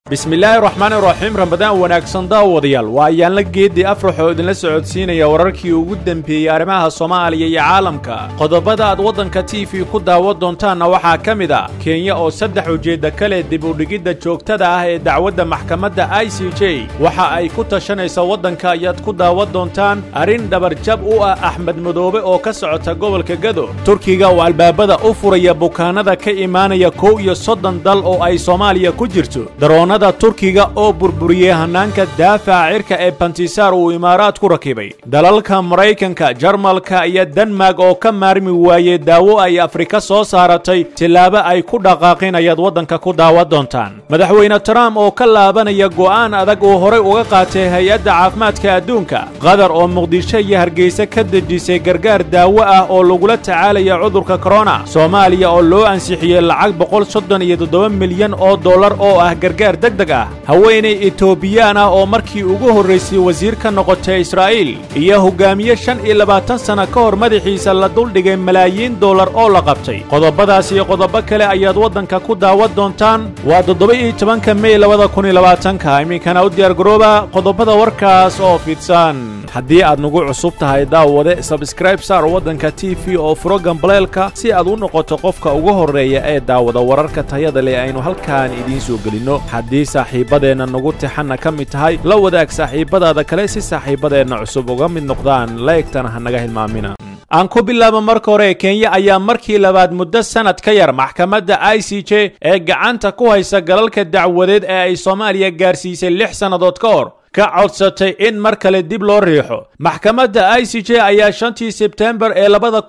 بسم الله الرحمن الرحيم رمضان wanaagsan daawadayaal waa ayaan la geedii afraxo idin la socodsiinaya wararkii ugu dambeeyay arrimaha Soomaaliya iyo caalamka qodobada aad wadanka TV ku daawad doontaana waxa kamid ah Kenya oo saddex ujeeda kale dib u dhigida joogtada ah ee dacwadda maxkamadda ICJ waxa ay ku tashanaysaa wadanka ayaad ku daawad doontaan arin dabarjab u ah Axmed Madoobe oo ka socota gobolka Gado Turkiga oo albaabada u furaya bukaanada ka imaanaya 31 dal oo ay Soomaaliya ku jirto Turkiga oo burburiyay hanaanka daafaca cirka ee Pantisar uu Imaaraad ku rakibay dalalka Mareykanka Jarmalka iyo Denmark oo ka maarmi waayay daawo ay Afrika soo saaratay tilaabo ay ku dhaqaaqinayaan wadanka ku daawad doontaan madaxweyne Trump oo ka laabanaya go'aan adag oo hore uga qaatay hay'adda caafimaadka adduunka Qatar oo Muqdisho iyo Hargeysa ka dejisay gargaar daawo ah oo lagula tacaalayo cudurka corona Soomaaliya oo loo ansixiyay lacag 137 milyan oo dollar oo ah gargaar haweeney Etoobiyaan ah oo markii ugu horeysay wasiir ka noqotay Israa'iil iyo hogaamiye 25 sano ka hor madaxiisa la duldhigay malaayiin dollar oo la qabtay qodobadaas iyo qodobo kale ayaad wadanka ku daawad doontaan waa 17 May 2020 iminkana u diyaar garooba qodobada warkaas oo fidsan haddii aad nagu cusub tahay daawade subscribe saar wadanka TV oo program baleelka si aad u noqoto qofka ugu horeeya ee daawada wararka tayada leh aynu halkaan idiin soo gelino haddii saaxiibadeena nagu tixana ka mid tahay la wadaag saaxiibadaada kale si saaxiibadeena cusub uga mid noqdaan laegtana ha naga hilmaamina aan ku bilaabo marka hore Kenya ayaa markii labaad muddo sanad ka yar maxkamadda ICJ ee gacanta ku haysa galalka dacwadeed ee ay Soomaaliya gaarsiisay 6 sanadood ka hor ka codsatay in mar kale dib loo riixo maxkamadda ICJ ayaa 5 September ee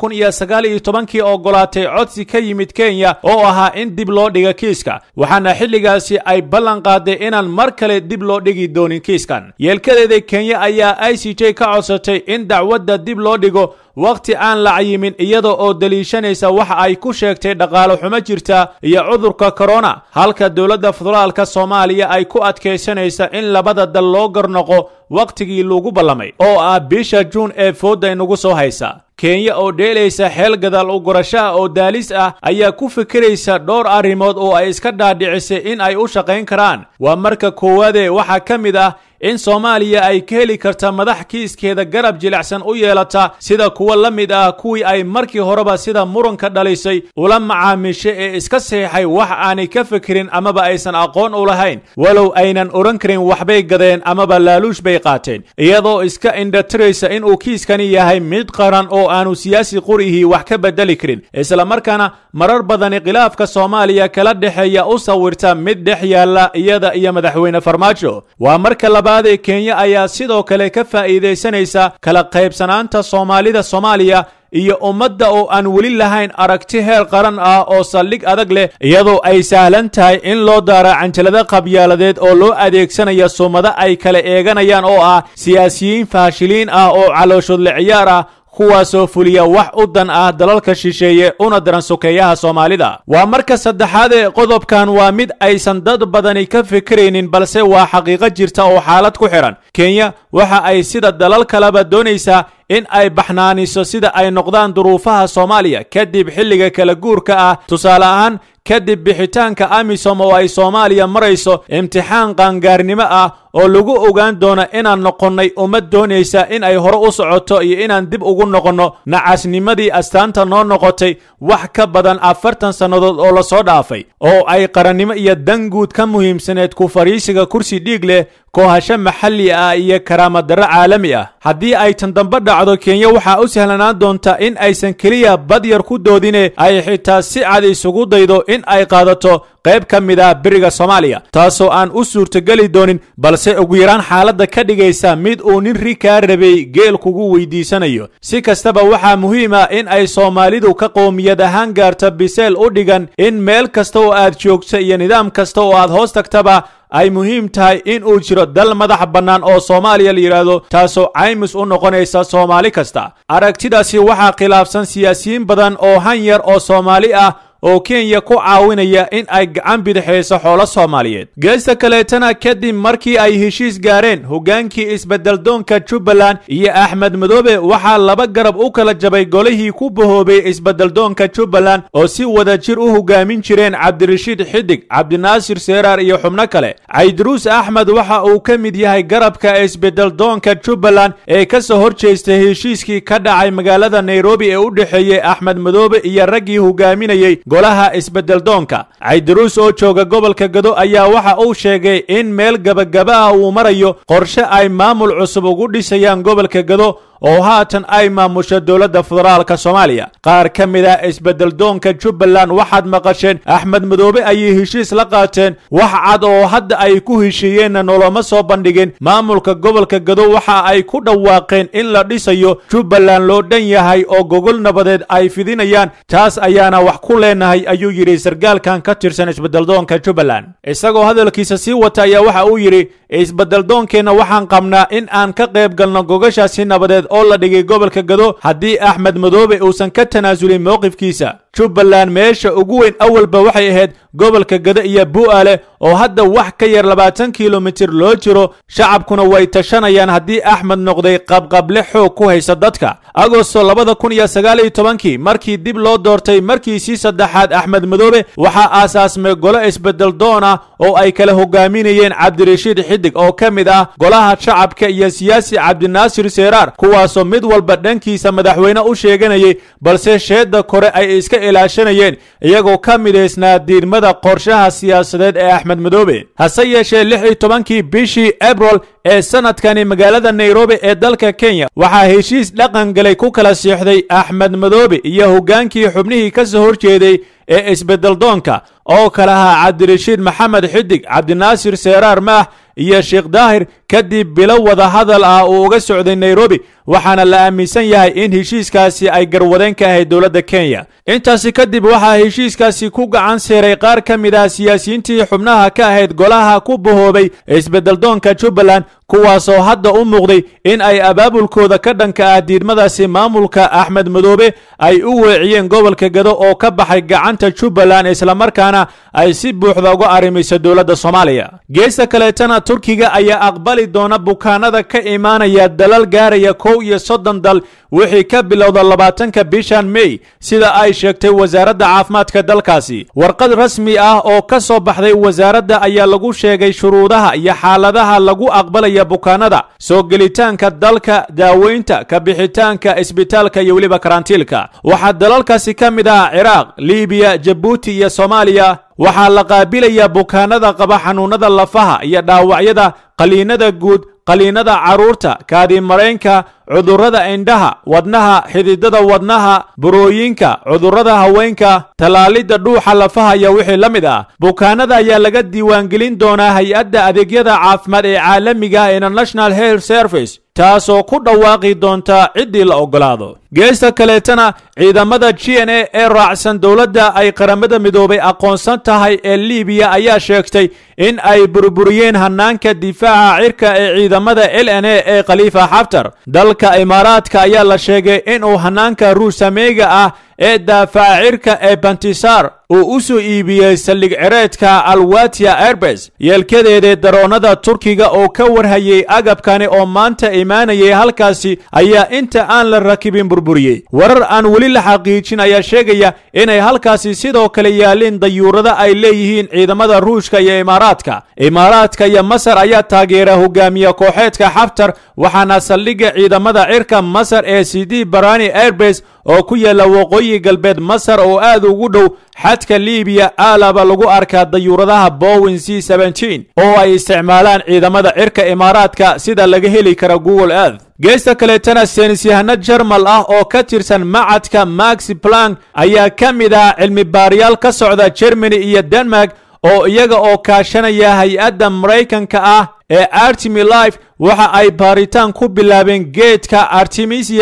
2019 ogolaatay codsi ka yimid Kenya oo ahaa in dib loo dhigo kiiska waxaana xilligaasi ay ballan qaaday inaan mar kale dib loo dhigi doonin kiiskan yeelkadeeda Kenya ayaa ICJ ka codsatay in dacwadda dib loo dhigo waqti aan la cayimin iyada oo daliishanaysa waxa ay ku sheegtay dhaqaale xumo jirta iyo cudurka corona halka dawladda federaalka Soomaaliya ay ku adkeysanaysa in labada dal loo garnoqo waqtigii lagu ballamay oo ah bisha June ee fooda inagu soo haysa Kenya oo dheelaysa xeel gadaal u gurasha oo daalis ah ayaa ku fikiraysa dhowr arrimood oo ay iska dhaadhicisay in ay u shaqeyn karaan waa marka koowaad waxa kamid ah in Soomaaliya ay ka heli karto madax kiiskeeda garab jilicsan u yeelata sida kuwa la mid ah kuwii ay markii horeba sida muranka dhalisay ula macaamiishay ee iska saxay wax aanay ka fikirin amaba aysan aqoon u lahayn walow aynan oran karin waxbay gadeen amaba laaluush bay qaateen iyadoo iska indhatiraysa in uu kiiskani yahay mid qaran oo aanu siyaasi qorihi wax ka bedeli karin isla markaana marar badan khilaafka Soomaaliya kala dhaxeeya u sawirta mid dhex yaala iyada iyo madaxweyne Farmaajo waa marka Kenya ayaa sidoo kale ka faa'iideysanaysa kala qaybsanaanta Soomaalida Soomaaliya iyo ummadda oo aan wali lahayn aragti heer qaran ah oo saldhig adag leh iyadoo ay sahlan tahay in loo daaro canjalada qabyaaladeed oo loo adeegsanayo sumada ay kala eeganayaan oo ah siyaasiyiin faashiliin ah oo calooshood la ciyaar ah kuwaasoo fuliya wax u dan ah dalalka shisheeye una daran sokeeyaha Soomaalida waa marka saddexaad ee qodobkan waa mid aysan dad badani ka fikiraynin balse waa xaqiiqo jirta oo xaalad ku xiran Kenya waxa ay sida dalal kaleba doonaysaa in ay baxnaaniso sida ay noqdaan duruufaha Soomaaliya kadib xilliga kala guurka ah tusaale ahaan kadib bixitaanka AMISOM oo ay Soomaaliya marayso imtixaan qaangaarnimo ah oo lagu ogaan doono inaan noqonnay ummad doonaysa in ay hore u socoto iyo inaan dib ugu noqono nacasnimadii astaanta noo noqotay wax ka badan 40 sanadood oo la soo dhaafay oo ay qarannimo iyo danguud ka muhiimsaneed ku fariisiga kursi dhiig leh kooxasho maxalli ah iyo karaamad darro caalami ah haddii ay tan dambe dhacdo Kenya waxa u sahlanaan doonta in aysan kaliya badyar ku doodine ay xitaa si cad isugu daydo in ay qaadato qayb ka mid ah bariga Soomaaliya taasoo aan u suurtagali doonin balse ugu yaraan xaaladda ka dhigaysa mid uu nin rika rabay geel kugu weydiisanayo si kastaba waxa muhiim ah in ay Soomaalidu ka qoomiyad ahaan gaarto biseel u dhigan in meel kasta oo aad joogto iyo nidaam kasta oo aad hoos tagtaba ay muhiim tahay in uu jiro dal madax bannaan oo Soomaaliya la yiraahdo taasoo caymis u noqonaysa Soomaali kasta aragtidaasi waxa khilaafsan siyaasiyiin badan oo han yar oo Soomaali ah oo Kenya ku caawinaya in ay gacan bidixeyso xoolo Soomaaliyeed. geesta kaleetana kadib markii ay heshiis gaareen hogaankii isbeddeldoonka Jubbaland iyo Axmed Madoobe waxaa laba garab u kala jabay golihii ku bahoobay isbeddeldoonka Jubbaland oo si wada jir u hogaamin jireen Cabdirashiid Xidig, Cabdinaasir Seeraar iyo xubno kale. Caydruus Axmed waxa uu ka mid yahay garabka isbeddeldoonka Jubbaland ee ka soo horjeestay heshiiskii ka dhacay magaalada Nairobi ee u dhaxeeyay Axmed Madoobe iyo raggii hogaaminayay golaha isbeddeldoonka. Caydruus oo jooga gobolka Gado ayaa waxa uu sheegay in meel gabagaba ah uu marayo qorshe ay maamul cusub ugu dhisayaan gobolka Gado oo haatan ay maamusho dowladda federaalka Soomaaliya. qaar ka mid ah isbeddeldoonka Jubbaland waxaad maqasheen Axmed Madoobe ayay heshiis la qaateen wax cad oo hadda ay ku heshiiyeen noloma soo bandhigeen. maamulka gobolka Gado waxa ay ku dhawaaqeen in la dhisayo Jubbaland loo dhan yahay oo gogol nabadeed ay fidinayaan. taas ayaana wax ku leenahay ayuu yiri sargaalkan ka tirsan isbeddeldoonka Jubbaland. isagoo hadalkiisa sii wata ayaa waxa uu yiri isbeddeldoonkeena waxaan qabnaa in aan ka qayb galno gogashaasi nabadeed oo la dhigay gobolka Gado haddii Axmed Madoobe uusan ka tanaasulin mowqifkiisa. Jubbaland meesha ugu weyn awalba waxay ahayd gobolka Gado iyo Bu'aale oo hadda wax ka yar 20 kiiloomitir loo jiro. shacabkuna way tashanayaan haddii Axmed noqday qabqable xoog ku haysta dadka. Agoosto 2019 markii dib loo doortay markiisii saddexaad Axmed Madoobe waxaa aasaasmay golo isbeddeldoon ah oo ay kala hogaaminayeen Cabdirashiid Xidig oo ka mid ah golaha shacabka iyo siyaasi Cabdinaasir Seeraar kuwaasoo mid walba dhankiisa madaxweyne u sheeganayay balse sheeda kore ay iska ilaashanayeen iyagoo ka mideysnaa diidmada qorshaha siyaasadeed ee Axmed Madoobe. hase yeeshee 16 bishii April ee sanadkani magaalada Nairobi ee dalka Kenya waxaa heshiis dhaqan galay ku kala siixday Axmed Madoobe iyo hogaankii xubnihii ka soo horjeeday ee isbeddeldoonka oo kala ahaa Cabdirashiid Maxamed Xidig, Cabdinaasir Seeraar Maax iyo Sheekh Daahir kadib bilo wada hadal ah oo uga socday Nairobi waxaana la aaminsan yahay in heshiiskaasi ay garwadeen ka ahayd dowladda Kenya. intaasi kadib waxaa heshiiskaasi ku gacan seeray qaar ka mid ah siyaasiyiintii xubnaha ka ahayd golaha ku bahoobay isbeddeldoonka Jubbaland kuwaasoo hadda u muuqday in ay abaabulkooda ka dhanka ah diidmadaasi maamulka Axmed Madoobe ay u weeciyeen gobolka Gado oo ka baxay gacanta Jubbaland isla markaana ay si buuxda uga arrimayso dowladda Soomaaliya. geesta kaleetana Turkiga ayaa aqbali doona bukaanada ka imaanaya dalal gaaraya 31 dal wixii ka bilowda 20 bishan May sida ay sheegtay wasaaradda caafimaadka dalkaasi. warqad rasmi ah oo ka soo baxday wasaaradda ayaa lagu sheegay shuruudaha iyo xaaladaha lagu aqbalaya bukaanada, soo gelitaanka dalka, daaweynta, ka bixitaanka isbitaalka iyo weliba karantiilka. waxaa dalalkaasi ka mid ah Ciraaq, Liibiya, Jabuuti iyo Soomaaliya. waxaa la qaabilaya bukaanada qaba xanuunada lafaha iyo dhaawacyada, qaliinada guud, qaliinada caruurta, kaadi mareenka, cudurrada indhaha, wadnaha, xididada wadnaha, burooyinka, cudurrada haweenka, talaalida dhuuxa lafaha iyo wixii la mid ah. bukaanada ayaa laga diiwaangelin doonaa hay-adda adeegyada caafimaad ee caalamiga ee National Health Service taasoo ku dhawaaqi doonta ciddii la ogolaado. geesta kaleetana ciidamada GNA ee raacsan dowladda ay qaramada midoobay aqoonsan tahay ee Liibiya ayaa sheegtay in ay burburiyeen hanaanka difaaca cirka ee ciidamada LNA ee Khalifa Haftar. dalka Imaaraadka ayaa la sheegay in uu hanaanka Ruusameega ah ee daafaca cirka ee Bantisar uu u soo iibiyey saldhig cireedka Al-Watiya Airbase. yeelkadeeda daroonada Turkiga oo ka warhayay agabkani oo maanta imaanayay halkaasi ayaa inta aan la rakibin burburiyey. warar aan weli la xaqiijin ayaa sheegaya inay halkaasi sidoo kale yaalin dayuurada ay leeyihiin ciidamada Ruushka iyo Imaaraadka iyo Masar ayaa taageera hogaamiye kooxeedka Haftar waxaana saldhigga ciidamada cirka Masar ee Sidi Barani Airbase oo ku yaala waqooyi galbeed Masar oo aad ugu dhow xadka Liibiya aalaba lagu arkaa dayuuradaha Boeing C-17 oo ay isticmaalaan ciidamada cirka Imaaraadka sida laga heli kara Google Earth. geesta kaleetana saynisyahano Jarmal ah oo ka tirsan macadka Max Planck ayaa ka mid ah cilmi baarayaal ka socda Germany iyo Denmark oo iyaga oo kaashanaya hay-adda Mareykanka ah ee Artemis Life waxa ay baaritaan ku bilaabeen geedka Artemisia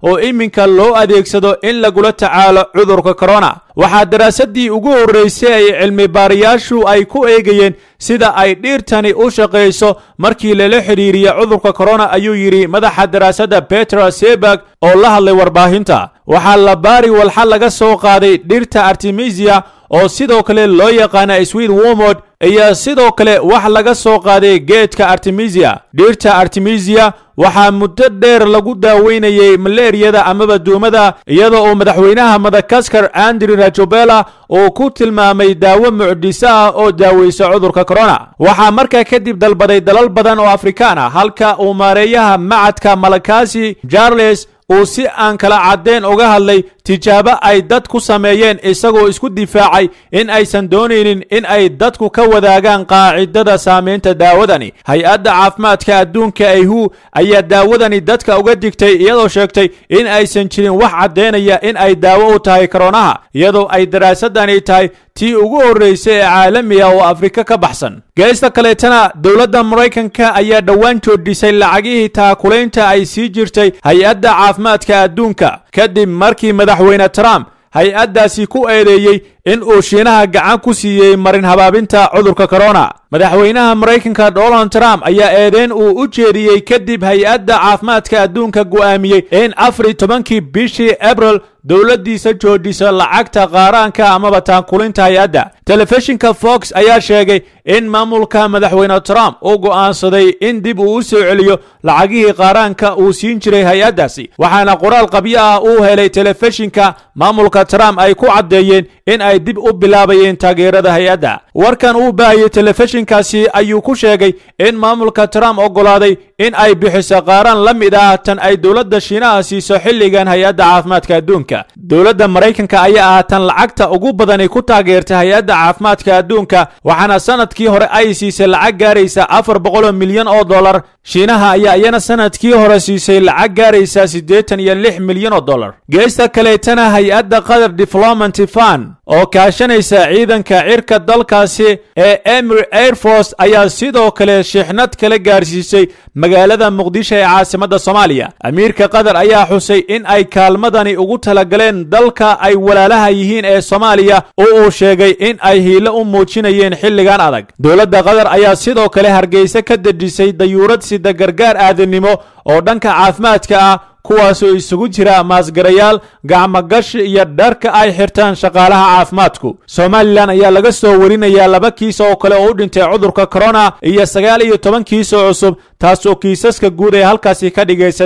oo iminka loo adeegsado in lagula tacaalo cudurka corona. waxaa daraasadii ugu horreysay ay cilmi baarayaashu ay ku eegayeen sida ay dhirtani u shaqayso markii lala xidhiiriya cudurka corona, ayuu yidhi madaxa daraasadda Petra Seberg oo la hadlay warbaahinta. waxaa la baari walxa laga soo qaaday dhirta Artemisia oo sidoo kale loo yaqaana sweet wormwood, iyo sidoo kale wax laga soo qaaday geedka Artemisia. dhirta Artemisia waxaa muddo dheer lagu daaweynayay malaariyada amaba duumada, iyadoo uu madaxweynaha Madagascar Andry Rajoelina uu ku tilmaamay daawo mucjiso ah oo daaweysa cudurka corona. waxaa markaa kadib dalbaday dalal badan oo Afrikaan ah, halka uu maareeyaha macadka Malakasi Charles uu si aan kala cadeen uga hadlay tijaabo ay dad ku sameeyeen, isagoo isku difaacay in aysan doonaynin in ay dadku ka wadaagaan qaacidada saameynta daawadani. hay-adda caafimaadka adduunka WHO ayaa daawadani dadka uga digtay, iyadoo sheegtay in aysan jirin wax caddeynaya in ay daawo u tahay koronaha, iyadoo ay daraasadani tahay tii ugu horreysay ee caalami ah oo Afrika ka baxsan. geesta kaleetana dowladda Maraykanka ayaa dhowaan joojisay lacagihii taakulaynta ay sii jirtay hay-adda caafimaadka adduunka kadib markii madaxweyne Trump hay-addaasi ku eedeeyey in uu Shiinaha gacan ku siiyey marin habaabinta cudurka corona. madaxweynaha Maraykanka Donald Trump ayaa eedeyn uu u jeediyey kadib hay-adda caafimaadka adduunka go'aamiyey in 14 bishii April dowladdiisa joojisa lacagta qaaraanka amaba taankulinta hay-adda. telefishinka Fox ayaa sheegay in maamulka madaxweyne Trump uu go'aansaday in dib uu u soo celiyo lacagihii qaaraanka uu siin jiray hay-addaasi, waxaana qoraal qabyo ah uu helay telefishinka maamulka Trump ay ku caddeeyeen in ay dib u bilaabayeen taageerada hay-adda. warkan uu baahiyey telefishinkaasi ayuu ku sheegay in maamulka Trump ogolaaday in ay bixiso qaaraan la mid ah tan ay dowladda Shiinaha siiso xilligan hay-adda caafimaadka adduunka. dowladda Maraykanka ayaa ah tan lacagta ugu badan ku taageertay hay-adda caafimaadka adduunka, waxaana sanadkii hore ay siisay lacag gaaraysa $400 milyan oo dollar. Shiinaha ayaa iyana sanadkii hore siisay lacag gaaraysa $86 milyan oo dollar. geesta kaleetana hay-adda Qatar Development Fund oo kaashanaysa ciidanka cirka dalkaasi ee Emir Air Force ayaa sidoo kale shixnad kala gaarsiisay magaalada Muqdisho ee caasimadda Soomaaliya. amiirka Qatar ayaa xusay in ay kaalmadani ugu talagaleen dalka ay walaalaha yihiin ee Soomaaliya, oo uu sheegay in ay hiilo u muujinayeen xilligan adag. dowladda Qatar ayaa sidoo kale Hargeysa ka dejisay dayuurad sida gargaar aadanimo oo dhanka caafimaadka ah, kuwaasoo isugu jira maasgarayaal, gacmogashi iyo dharka ay xirtaan shaqaalaha caafimaadku. Somaliland ayaa laga soo warinayaa 2 kiis oo kale oo u dhintay cudurka corona iyo 19 kiis oo cusub, taasoo kiisaska guud ee halkaasi ka dhigaysa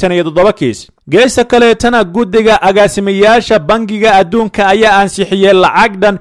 87 kiis. geesta kaleetana guddiga agaasimayaasha bangiga adduunka ayaa ansixiyey lacag dhan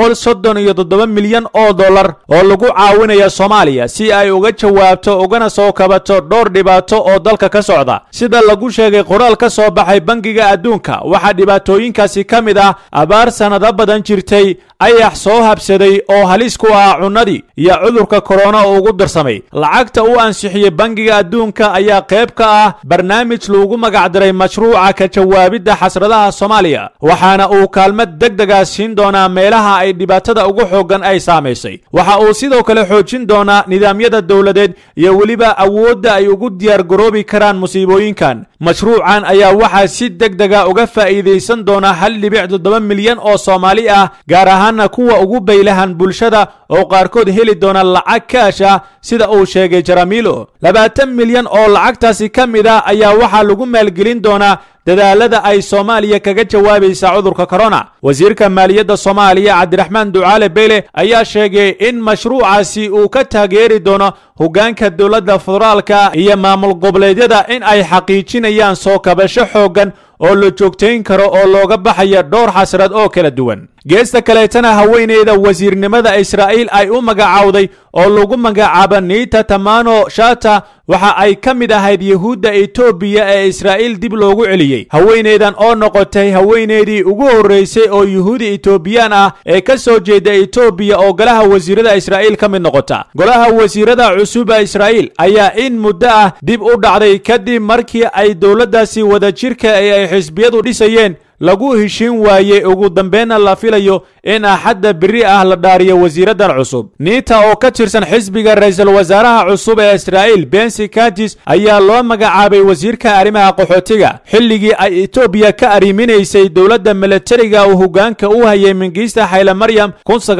$137 milyan oo dollar oo lagu caawinaya Soomaaliya si ay uga jawaabto ugana soo kabato dhowr dhibaato oo dalka ka socda. sida lagu sheegay qoraal ka soo baxay bangiga adduunka, waxaa dhibaatooyinkaasi ka mid ah abaar sanado badan jirtay, ayax soo habsaday oo halis ku ah cunnadii, iyo cudurka corona oo ugu darsamay. lacagta uu ansixiyey bangiga adduunka ayaa qayb ka ah barnaamij loogu magacdaray mashruuca ka jawaabidda xasradaha Soomaaliya, waxaana uu kaalmad degdeg ah siin doonaa meelaha ay dhibaatada ugu xoogan ay saamaysay. waxa uu sidoo kale xoojin doonaa nidaamyada dawladeed iyo weliba awoodda ay ugu diyaar garoobi karaan musiibooyinkan. mashruucan ayaa waxaa si degdeg ah uga faa'iideysan doona 1.7 milyan oo Soomaali ah, gaar ahaan kuwa ugu baylahan bulshada oo qaarkood heli doona lacag kaash ah, sida uu sheegay Jaramilo. 20 milyan oo lacagtaasi ka mid ah ayaa waxaa lagu maalgelin doonaa dadaalada ay Soomaaliya kaga jawaabaysa cudurka corona. wasiirka maaliyadda Soomaaliya Cabdiraxmaan Ducaale Beyle ayaa sheegay in mashruucaasi uu ka taageeri doono hoggaanka dowladda federaalka iyo maamul goboleedyada in ay xaqiijinayaan soo kabasho xooggan oo la joogtayn karo oo looga baxaya dhowr xasrad oo kala duwan. geesta kaleetana haweeneyda wasiirnimada Israa'iil ay u magacaawday oo lagu magacaabo Nita Tamano Shata waxa ay ka mid ahayd Yahuudda Itoobiya ee Israa'iil dib loogu celiyey. haweeneydan oo noqotay haweeneydii ugu horreysay oo Yahuudi Itoobiyaan ah ee ka soo jeeda Itoobiya oo golaha wasiirada Israa'iil ka mid noqota. golaha wasiirada cusub ee Israa'iil ayaa in muddo ah dib u dhacday kadib markii ay dowladdaasi wadajirka ay xisbiyadu dhisayeen lagu heshiin waayey ugu dambeynna la filayo in axadda biri ah la dhaariyo wasiiradan cusub. Nita oo ka tirsan xisbiga ra'iisul wasaaraha cusub ee Israa'iil Bensi Katis ayaa loo magacaabay wasiirka arrimaha qaxootiga xilligii ay Ethiopia ka ariminaysay dowladda militariga oo hoggaanka u hayay Mengistu Haile Mariam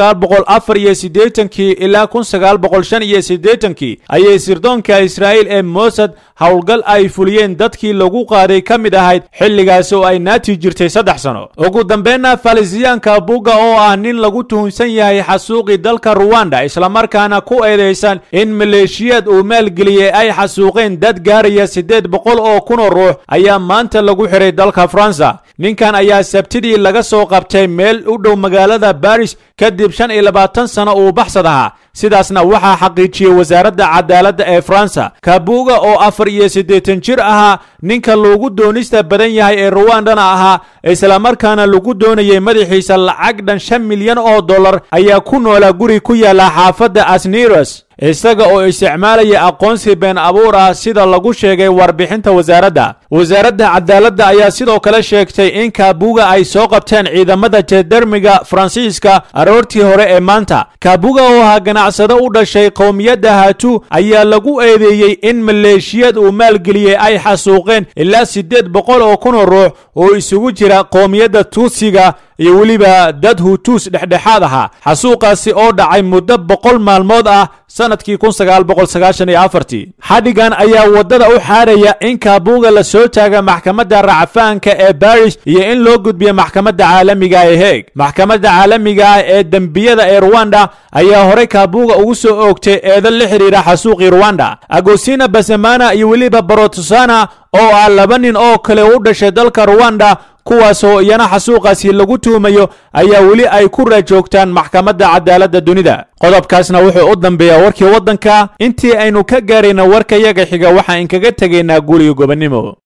1984 ilaa 1985 ayay sirdoonka Israa'iil ee Mossad howlgal ay fuliyeen dadkii lagu qaaday ka mid ahayd xilligaas oo ay naati jirtay 3 sano. ugu dambeynna Falisyaanka Buga oo ah nin lagu tuhunsan yahay xasuuqi dalka Rwanda isla markaana ku eedeysan in maleeshiyad uu maalgeliyay ay xasuuqeen dad gaaraya 800 oo kun oo ruux ayaa maanta lagu xiray dalka Faransa. ninkan ayaa sabtidii laga soo qabtay meel u dhow magaalada Paris kadib 25 sano uu baxsad ahaa. sidaasna waxaa xaqiijiyay wasaaradda cadaaladda ee Faransa. Kabuga oo 84 jir ahaa ninka loogu doonista badan yahay ee Rwandana ahaa isla markaana lagu doonayay madaxiisa lacag dhan $5 milyan ayaa ku noolaa guri ku yaala xaafadda Asniros isaga oo isticmaalaya aqoonsi been abuur ah sida lagu sheegay warbixinta wasaaradda cadaaladda ayaa sidoo kale sheegtay in Kabuga ay soo qabteen ciidamada jandarmiga Faransiiska aroortii hore ee maanta. Kabuga oo ah ganacsade u dhashay qowmiyadda Hutu ayaa lagu eedeeyay in maleeshiyad uu maalgeliyay ay xasuuqeen ilaa 800 oo kun oo ruux oo isugu jira qowmiyadda Tutsiga iyo waliba dad Hutus dhexdhexaad ahaa. xasuuqaasi oo dhacay muddo 100 maalmood ah sanadkii 1994. xadhigan ayaa wadada u xaaraya in Kabuga la soo taaga maxkamadda racfaanka ee Paris iyo in loo gudbiyo maxkamadda caalamiga ee Hague. maxkamadda caalamiga ee dambiyada ee Rwanda ayaa hore Kabuga ugu soo oogtay eedo la xiriira xasuuqii Rwanda. Agostina Basemana iyo waliba Barotusana oo ah 2 nin oo kale u dhashay dalka Rwanda kuwaasoo iyana xasuuqaasi lagu tuumayo ayaa weli ay ku raajoogtaan maxkamadda cadaaladda dunida. qodobkaasna wuxuu u dambeeyaa warkii waddanka. intii aynu ka gaarayna warkayaga xiga waxaan kaga tegaynaa guriga gobonimo.